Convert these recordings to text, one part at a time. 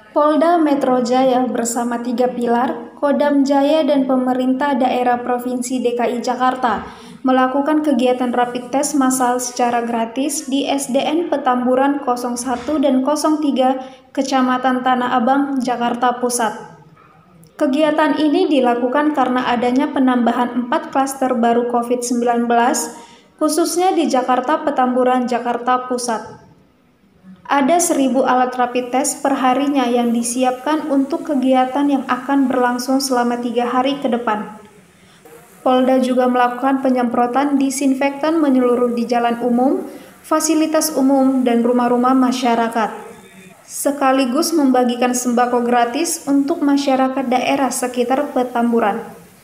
Polda Metro Jaya bersama 3 pilar, Kodam Jaya dan pemerintah daerah Provinsi DKI Jakarta melakukan kegiatan rapid test massal secara gratis di SDN Petamburan 01 dan 03 Kecamatan Tanah Abang, Jakarta Pusat. Kegiatan ini dilakukan karena adanya penambahan 4 klaster baru COVID-19, khususnya di Jakarta Petamburan, Jakarta Pusat. Ada 1.000 alat rapid test per harinya yang disiapkan untuk kegiatan yang akan berlangsung selama 3 hari ke depan. Polda juga melakukan penyemprotan disinfektan menyeluruh di jalan umum, fasilitas umum, dan rumah-rumah masyarakat, sekaligus membagikan sembako gratis untuk masyarakat daerah sekitar Petamburan.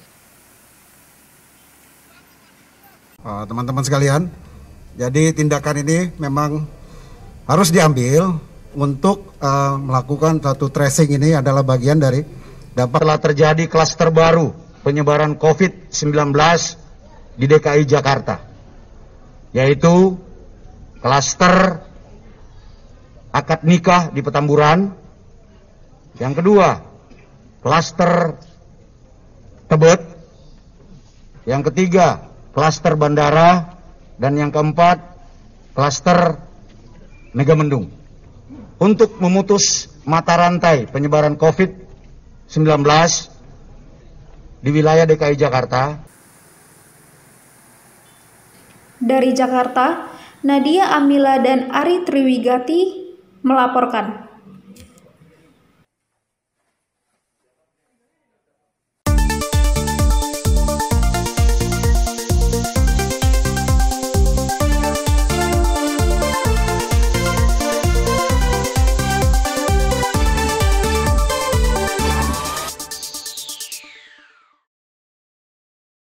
Teman-teman sekalian, jadi tindakan ini memang harus diambil untuk melakukan satu tracing. Ini adalah bagian dari dampak telah terjadi klaster baru penyebaran COVID-19 di DKI Jakarta, yaitu klaster akad nikah di Petamburan. Yang kedua, klaster Tebet. Yang ketiga, klaster bandara. Dan yang keempat, klaster Megamendung. Untuk memutus mata rantai penyebaran COVID-19 di wilayah DKI Jakarta. Dari Jakarta, Nadia Amila dan Ari Triwigati melaporkan.